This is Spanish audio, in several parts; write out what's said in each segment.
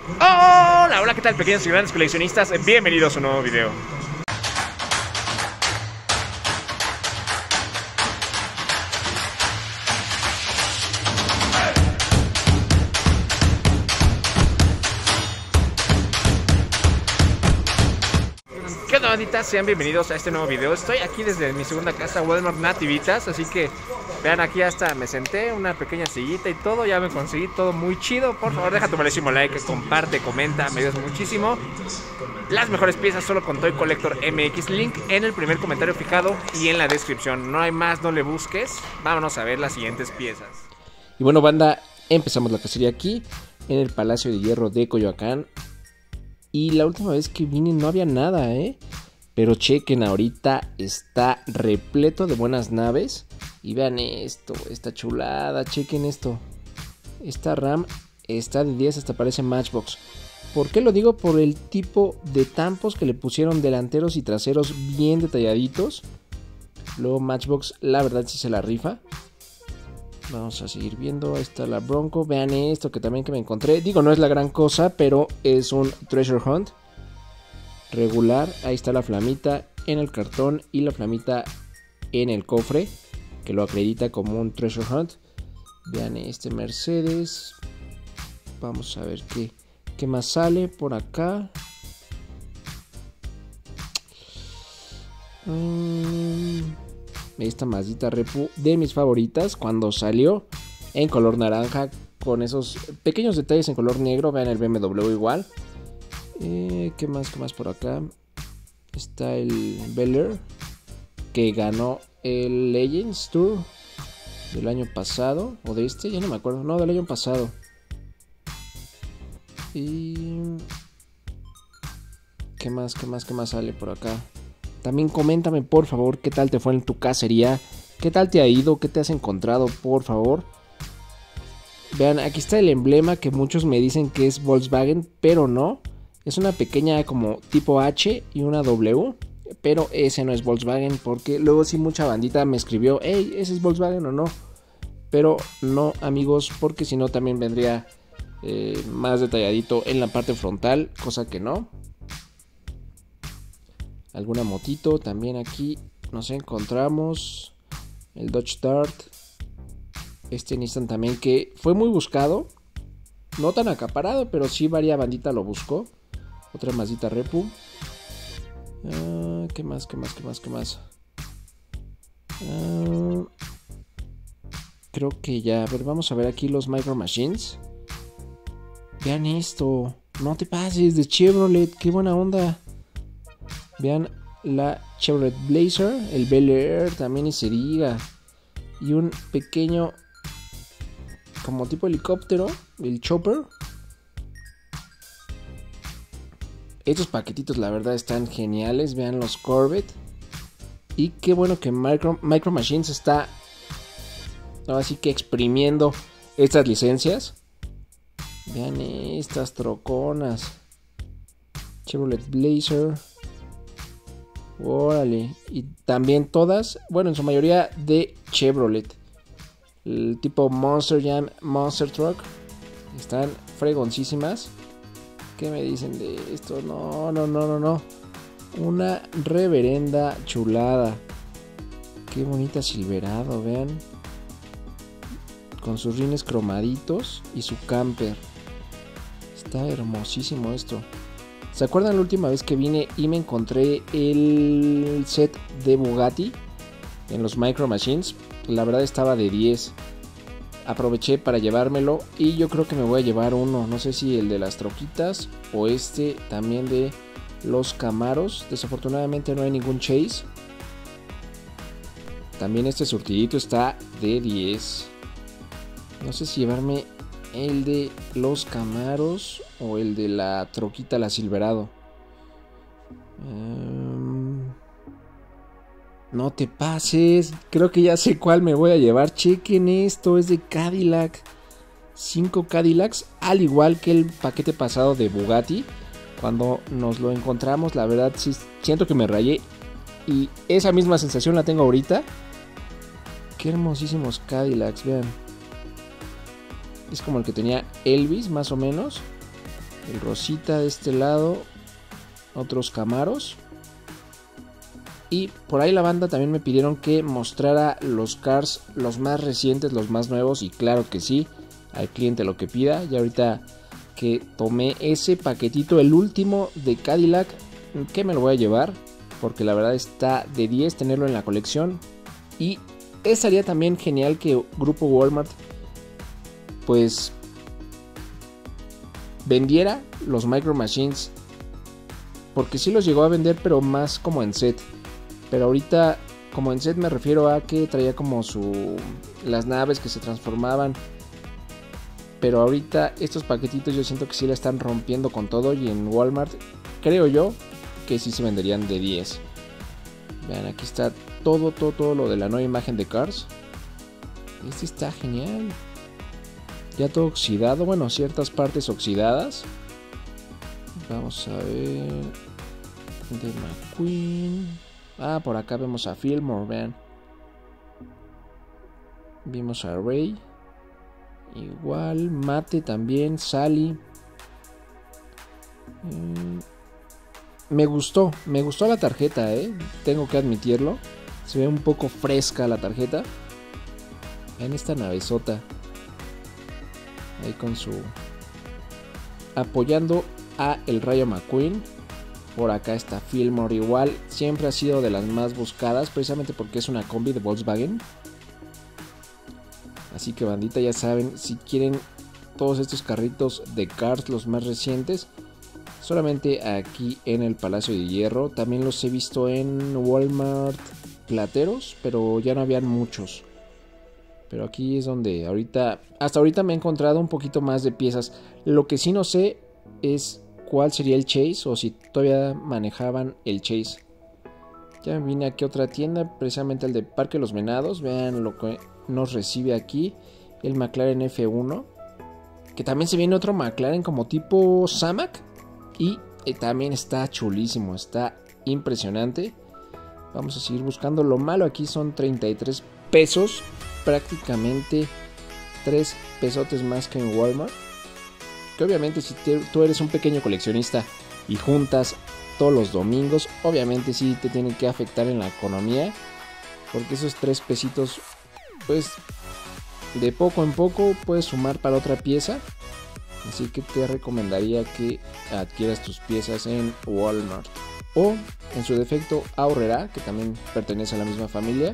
Hola, hola, ¿qué tal, pequeños y grandes coleccionistas? Bienvenidos a un nuevo video. ¿Qué onda, bandita? Sean bienvenidos a este nuevo video. Estoy aquí desde mi segunda casa, Walmart Nativitas, así que vean, aquí hasta me senté, una pequeña sillita y todo, ya me conseguí todo muy chido. Por favor, deja tu malísimo like, comparte, comenta, me ayudas muchísimo. Las mejores piezas solo con Toy Collector MX, link en el primer comentario fijado y en la descripción. No hay más, no le busques. Vámonos a ver las siguientes piezas. Y bueno, banda, empezamos la cacería aquí en el Palacio de Hierro de Coyoacán. Y la última vez que vine no había nada, pero chequen, ahorita está repleto de buenas naves. Y vean esto, esta chulada, chequen esto. Esta RAM está de 10, hasta parece Matchbox. ¿Por qué lo digo? Por el tipo de tampos que le pusieron delanteros y traseros bien detalladitos. Luego Matchbox, la verdad sí se la rifa. Vamos a seguir viendo. Ahí está la Bronco. Vean esto que también que me encontré. Digo, no es la gran cosa, pero es un Treasure Hunt regular. Ahí está la flamita en el cartón y la flamita en el cofre, que lo acredita como un Treasure Hunt. Vean este Mercedes. Vamos a ver qué más sale por acá. Esta Mazdita Repu, de mis favoritas, cuando salió en color naranja, con esos pequeños detalles en color negro. Vean el BMW igual. ¿Qué más por acá? Está el Bel Air, que ganó el Legends Tour del año pasado, o de este, ya no me acuerdo, no, del año pasado. Y ¿qué más sale por acá? También coméntame, por favor, qué tal te fue en tu cacería, qué tal te ha ido, qué te has encontrado, por favor. Vean, aquí está el emblema que muchos me dicen que es Volkswagen, pero no. Es una pequeña como tipo H y una W, pero ese no es Volkswagen, porque luego sí mucha bandita me escribió, hey, ¿ese es Volkswagen o no? Pero no, amigos, porque si no también vendría más detalladito en la parte frontal, cosa que no. Alguna motito también aquí nos encontramos. El Dodge Dart. Este Nissan también, que fue muy buscado. No tan acaparado, pero sí varia bandita lo buscó. Otra Mazdita Repu. ¿Qué más? Creo que ya. A ver, vamos a ver aquí los Micro Machines. Vean esto. No te pases, de Chevrolet. Qué buena onda. Vean la Chevrolet Blazer, el Bel Air también, y se diga. Y un pequeño, como tipo helicóptero, el Chopper. Estos paquetitos la verdad están geniales. Vean los Corvette. Y qué bueno que Micro Machines está así que exprimiendo estas licencias. Vean estas troconas. Chevrolet Blazer. Órale, y también todas, bueno, en su mayoría de Chevrolet. El tipo Monster Jam, Monster Truck. Están fregoncísimas. ¿Qué me dicen de esto? No. Una reverenda chulada. Qué bonita Silverado, vean. Con sus rines cromaditos y su camper. Está hermosísimo esto. ¿Se acuerdan la última vez que vine y me encontré el set de Bugatti en los Micro Machines? La verdad estaba de 10. Aproveché para llevármelo y yo creo que me voy a llevar uno. No sé si el de las troquitas o este también de los Camaros. Desafortunadamente no hay ningún Chase. También este surtidito está de 10. No sé si llevarme el de los Camaros o el de la troquita, la Silverado. No te pases. Creo que ya sé cuál me voy a llevar. Chequen esto, es de Cadillac. 5 Cadillacs, al igual que el paquete pasado de Bugatti. Cuando nos lo encontramos, la verdad sí siento que me rayé. Y esa misma sensación la tengo ahorita. Qué hermosísimos Cadillacs, vean. Es como el que tenía Elvis, más o menos. El rosita de este lado. Otros Camaros. Y por ahí la banda también me pidieron que mostrara los cars, los más recientes, los más nuevos. Y claro que sí, al cliente lo que pida. Y ahorita que tomé ese paquetito, el último de Cadillac, que me lo voy a llevar. Porque la verdad está de 10 tenerlo en la colección. Y estaría también genial que Grupo Walmart pues vendiera los Micro Machines. Porque sí los llegó a vender, pero más como en set. Pero ahorita, como en set me refiero a que traía como las naves que se transformaban. Pero ahorita estos paquetitos yo siento que sí la están rompiendo con todo. Y en Walmart creo yo que sí se venderían de 10. Vean, aquí está todo lo de la nueva imagen de Cars. Este está genial. Ya todo oxidado, bueno, ciertas partes oxidadas. Vamos a ver. De McQueen. Por acá vemos a Fillmore, vean. Vimos a Ray. Igual, Mate también, Sally. Me gustó la tarjeta, tengo que admitirlo. Se ve un poco fresca la tarjeta. Vean esta navezota. Ahí con su... apoyando a el Rayo McQueen. Por acá está Fillmore igual. Siempre ha sido de las más buscadas, precisamente porque es una combi de Volkswagen. Así que bandita, ya saben, si quieren todos estos carritos de Cars, los más recientes, solamente aquí en el Palacio de Hierro. También los he visto en Walmart Plateros, pero ya no habían muchos. Pero aquí es donde hasta ahorita me he encontrado un poquito más de piezas. Lo que sí no sé es cuál sería el Chase, o si todavía manejaban el Chase. Ya vine aquí a otra tienda, precisamente el de Parque Los Venados. Vean lo que nos recibe aquí el McLaren F1, que también se viene otro McLaren como tipo Samac, y también está chulísimo, está impresionante. Vamos a seguir buscando. Lo malo aquí son 33 pesos, prácticamente 3 pesotes más que en Walmart. Que obviamente si tú eres un pequeño coleccionista y juntas todos los domingos, obviamente sí te tienen que afectar en la economía, porque esos 3 pesitos pues de poco en poco puedes sumar para otra pieza. Así que te recomendaría que adquieras tus piezas en Walmart, o en su defecto Aurrera, que también pertenece a la misma familia,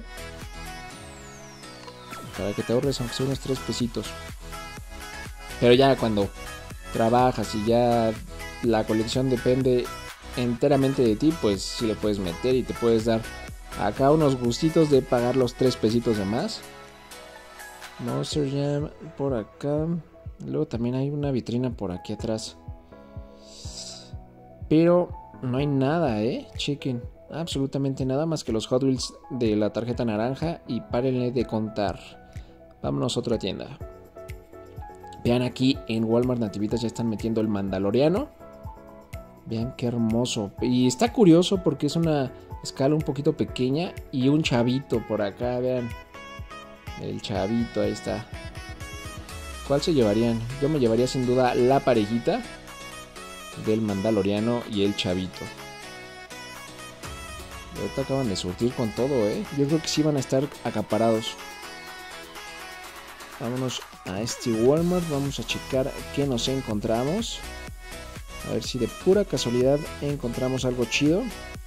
para que te ahorres aunque sea unos 3 pesitos. Pero ya cuando trabajas y ya la colección depende enteramente de ti, pues sí le puedes meter y te puedes dar acá unos gustitos de pagar los 3 pesitos de más. Monster Jam por acá. Luego también hay una vitrina por aquí atrás. Pero no hay nada, chequen. Absolutamente nada más que los Hot Wheels de la tarjeta naranja. Y párenle de contar. Vámonos a otra tienda. Vean, aquí en Walmart Nativitas ya están metiendo el Mandaloriano. Vean qué hermoso. Y está curioso porque es una escala un poquito pequeña. Y un chavito por acá, vean. El chavito, ahí está. ¿Cuál se llevarían? Yo me llevaría sin duda la parejita del Mandaloriano y el chavito. Ahorita acaban de surtir con todo, Yo creo que sí van a estar acaparados. Vámonos a este Walmart. Vamos a checar qué nos encontramos. A ver si de pura casualidad encontramos algo chido.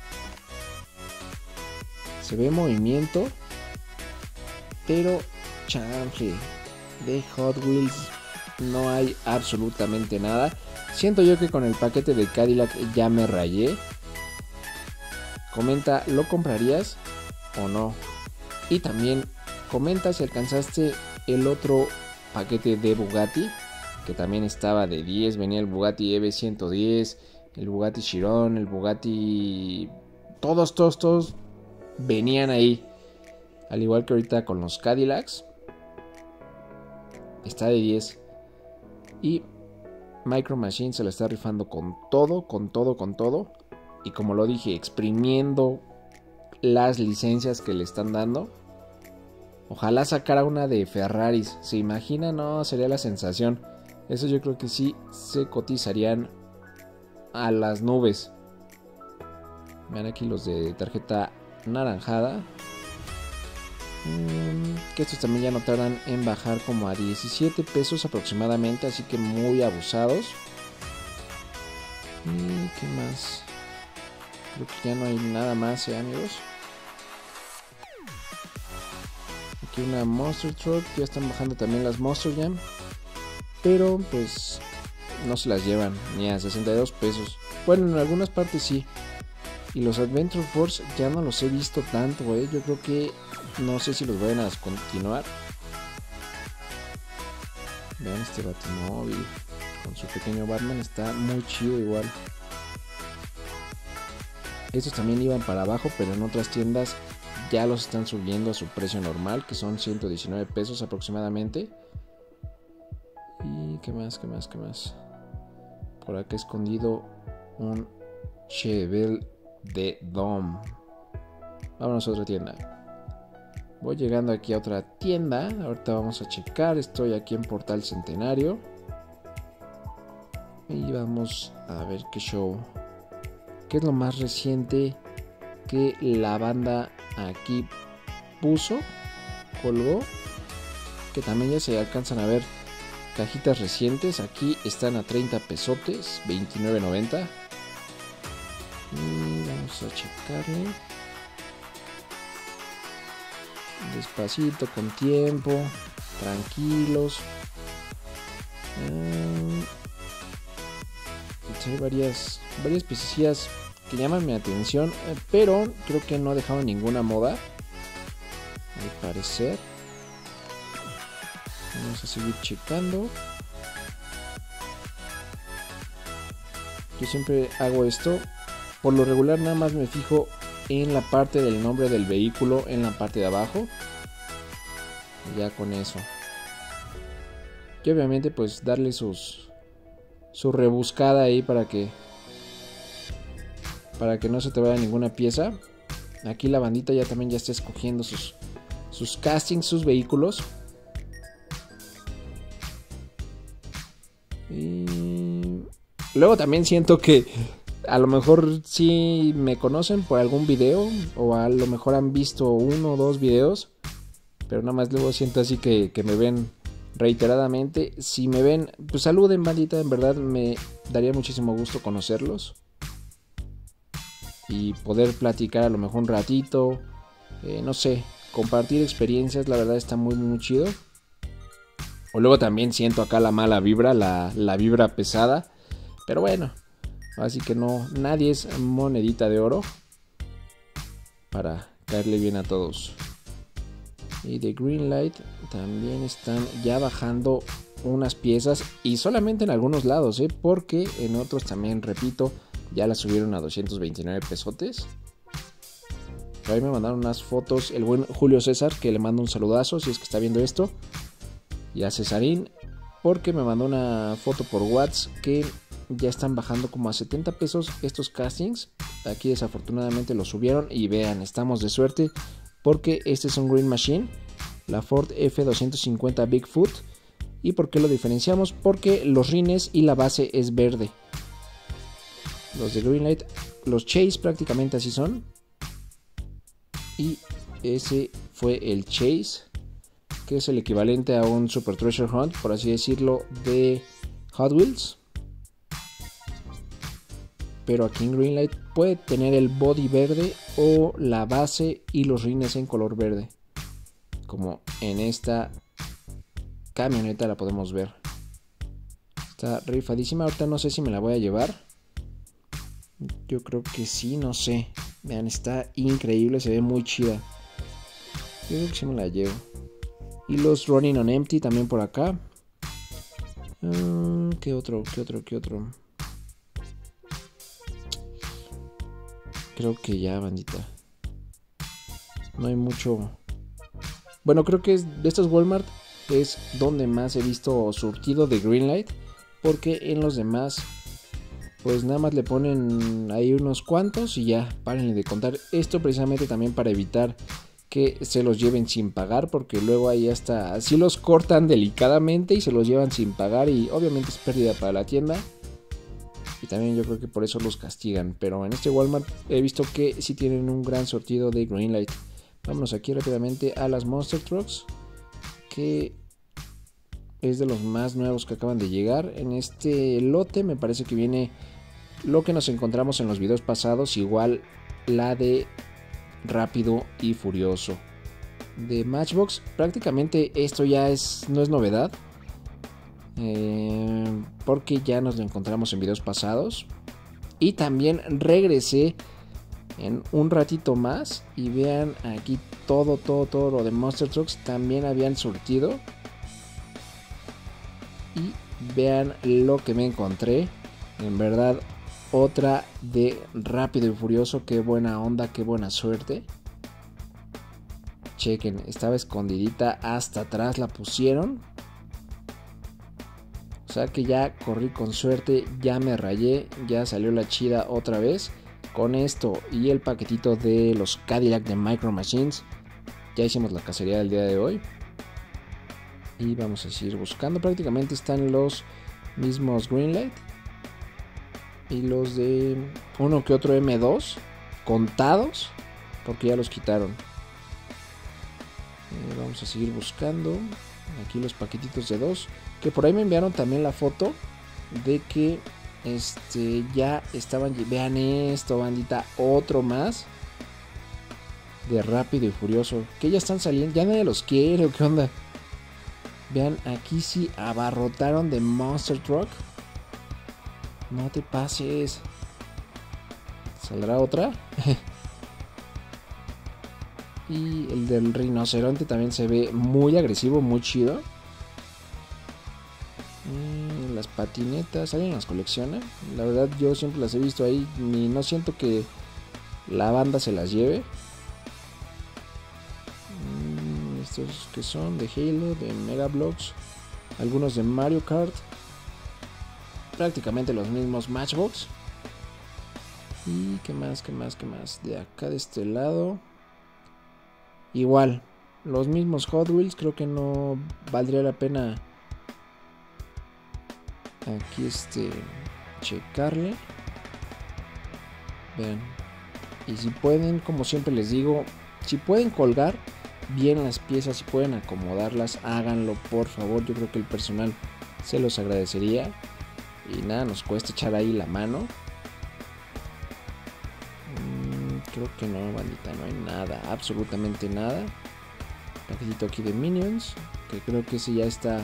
Se ve movimiento, pero chanfle, de Hot Wheels no hay absolutamente nada. Siento yo que con el paquete de Cadillac ya me rayé. Comenta, ¿lo comprarías o no? Y también comenta si alcanzaste el otro paquete de Bugatti, que también estaba de 10. Venía el Bugatti EV110, el Bugatti Chiron, el Bugatti... Todos venían ahí. Al igual que ahorita con los Cadillacs. Está de 10. Y Micro Machines se lo está rifando con todo. Y como lo dije, exprimiendo las licencias que le están dando. Ojalá sacara una de Ferraris. ¿Se imagina? No, sería la sensación. Eso yo creo que sí se cotizarían a las nubes. Vean aquí los de tarjeta naranjada. Que estos también ya no tardan en bajar como a 17 pesos aproximadamente. Así que muy abusados. ¿Y qué más? Creo que ya no hay nada más, amigos. Aquí una Monster Truck. Ya están bajando también las Monster Jam. Pero pues no se las llevan ni a 62 pesos. Bueno, en algunas partes sí. Y los Adventure Force ya no los he visto tanto, Yo creo que no sé si los vayan a descontinuar. Vean este Batimóvil con su pequeño Batman. Está muy chido igual. Estos también iban para abajo, pero en otras tiendas ya los están subiendo a su precio normal, que son 119 pesos aproximadamente. ¿Y qué más? Por acá escondido un Chevelle de Dom. Vámonos a otra tienda. Voy llegando aquí a otra tienda. Ahorita vamos a checar. Estoy aquí en Portal Centenario. Y vamos a ver qué show. ¿Qué es lo más reciente que la banda aquí puso? Colgó. Que también ya se alcanzan a ver cajitas recientes. Aquí están a 30 pesotes, 29.90. Y vamos a checarle. Despacito, con tiempo, tranquilos. Hay varias piececillas que llaman mi atención, pero creo que no dejaron ninguna moda, al parecer. Vamos a seguir checando. Yo siempre hago esto. Por lo regular nada más me fijo en la parte del nombre del vehículo, en la parte de abajo. Y ya con eso. Y obviamente pues darle su rebuscada ahí para que no se te vaya ninguna pieza. Aquí la bandita ya también ya está escogiendo sus castings, sus vehículos. Y luego también siento que a lo mejor sí me conocen por algún video, o a lo mejor han visto 1 o 2 videos, pero nada más luego siento así que me ven reiteradamente. Si me ven, pues saluden, bandita, en verdad me daría muchísimo gusto conocerlos y poder platicar a lo mejor un ratito, no sé, compartir experiencias. La verdad está muy muy chido. O luego también siento acá la mala vibra, la vibra pesada, pero bueno, así que no, nadie es monedita de oro para caerle bien a todos. Y de Greenlight también están ya bajando unas piezas, y solamente en algunos lados, porque en otros también, repito, ya las subieron a 229 pesotes. Por ahí me mandaron unas fotos el buen Julio César, que le mando un saludazo si es que está viendo esto, y a Cesarín, porque me mandó una foto por WhatsApp que ya están bajando como a 70 pesos estos castings. Aquí desafortunadamente los subieron, y vean, estamos de suerte porque este es un Green Machine, la Ford F250 Bigfoot. ¿Y por qué lo diferenciamos? Porque los rines y la base es verde. Los de Greenlight, los Chase prácticamente así son. Y ese fue el Chase, que es el equivalente a un Super Treasure Hunt, por así decirlo, de Hot Wheels. Pero aquí en Greenlight puede tener el body verde o la base y los rines en color verde, como en esta camioneta la podemos ver. Está rifadísima. Ahorita no sé si me la voy a llevar. Yo creo que sí, no sé. Vean, está increíble, se ve muy chida. Yo creo que sí me la llevo. Y los Running on Empty también por acá. ¿Qué otro? Creo que ya, bandita. No hay mucho. Bueno, creo que es de estos Walmart es donde más he visto surtido de Greenlight, porque en los demás pues nada más le ponen ahí unos cuantos y ya, párenle de contar. Esto precisamente también para evitar que se los lleven sin pagar, porque luego ahí hasta así los cortan delicadamente y se los llevan sin pagar y obviamente es pérdida para la tienda. Y también yo creo que por eso los castigan. Pero en este Walmart he visto que sí tienen un gran sortido de Greenlight. Vámonos aquí rápidamente a las Monster Trucks, que es de los más nuevos que acaban de llegar. En este lote me parece que viene lo que nos encontramos en los videos pasados, igual la de Rápido y Furioso. De Matchbox prácticamente esto ya no es novedad, porque ya nos lo encontramos en videos pasados. Y también regresé en un ratito más y vean aquí todo lo de Monster Trucks también habían surtido. Y vean lo que me encontré. En verdad, otra de Rápido y Furioso. Qué buena onda, qué buena suerte. Chequen, estaba escondidita hasta atrás, la pusieron. O sea que ya corrí con suerte, ya me rayé, ya salió la chida otra vez. Con esto y el paquetito de los Cadillac de Micro Machines, ya hicimos la cacería del día de hoy. Y vamos a seguir buscando. Prácticamente están los mismos Greenlight y los de uno que otro M2 contados, porque ya los quitaron. Vamos a seguir buscando. Aquí los paquetitos de 2, que por ahí me enviaron también la foto de que ya estaban. Vean esto, bandita, otro más de Rápido y Furioso, que ya están saliendo. Ya nadie los quiere, o qué onda. Vean, aquí sí abarrotaron de Monster Truck. No te pases. ¿Saldrá otra? Y el del rinoceronte también se ve muy agresivo, muy chido. Las patinetas, ¿alguien las colecciona? La verdad yo siempre las he visto ahí. Ni no siento que la banda se las lleve. Estos que son de Halo, de Mega Bloks, algunos de Mario Kart, prácticamente los mismos Matchbox. Y qué más de acá de este lado, igual los mismos Hot Wheels. Creo que no valdría la pena aquí checarle. Vean, y si pueden, como siempre les digo, si pueden colgar bien las piezas, si pueden acomodarlas, háganlo por favor. Yo creo que el personal se los agradecería y nada nos cuesta echar ahí la mano. Creo que no, bandita, no hay nada, absolutamente nada. Paquetito aquí de Minions, que creo que ese ya está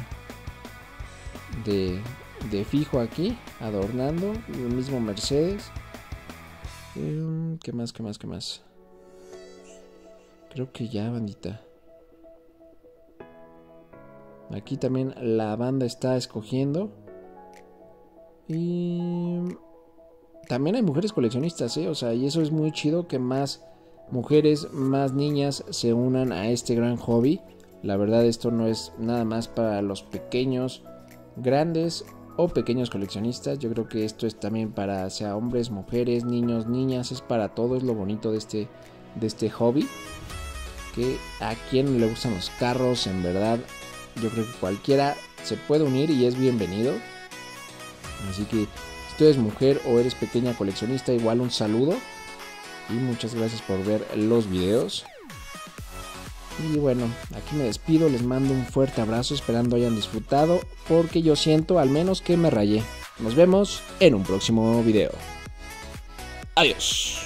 de fijo aquí, adornando. El mismo Mercedes. ¿Qué más? Creo que ya, bandita. Aquí también la banda está escogiendo. Y también hay mujeres coleccionistas, o sea, y eso es muy chido, que más mujeres, más niñas se unan a este gran hobby. La verdad, esto no es nada más para los pequeños, grandes o pequeños coleccionistas. Yo creo que esto es también para, sea hombres, mujeres, niños, niñas, es para todo. Es lo bonito de este hobby, que a quien le gustan los carros, en verdad, yo creo que cualquiera se puede unir y es bienvenido. Así que si tú eres mujer o eres pequeña coleccionista, igual un saludo y muchas gracias por ver los videos. Y bueno, aquí me despido, les mando un fuerte abrazo, esperando hayan disfrutado, porque yo siento al menos que me rayé. Nos vemos en un próximo video. Adiós.